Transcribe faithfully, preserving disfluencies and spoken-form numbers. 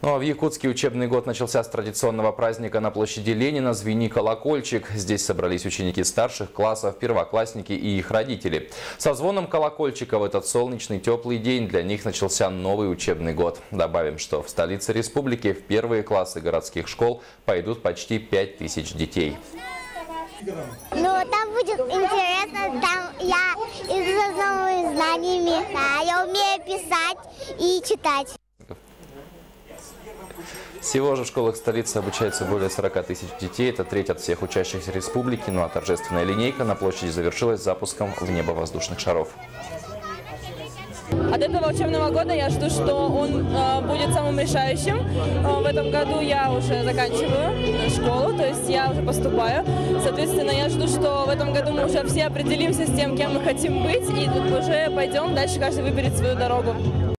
Ну а в Якутске учебный год начался с традиционного праздника на площади Ленина «Звени колокольчик». Здесь собрались ученики старших классов, первоклассники и их родители. Со звоном колокольчика в этот солнечный теплый день для них начался новый учебный год. Добавим, что в столице республики в первые классы городских школ пойдут почти пять тысяч детей. Ну, там будет интересно, там я из новыми знаниями, а я умею писать и читать. Всего же в школах столицы обучается более сорока тысяч детей. Это треть от всех учащихся республики. Ну а торжественная линейка на площади завершилась запуском в небо воздушных шаров. От этого учебного года я жду, что он э, будет самым решающим. Э, в этом году я уже заканчиваю школу, то есть я уже поступаю. Соответственно, я жду, что в этом году мы уже все определимся с тем, кем мы хотим быть, и тут уже пойдем, дальше каждый выберет свою дорогу.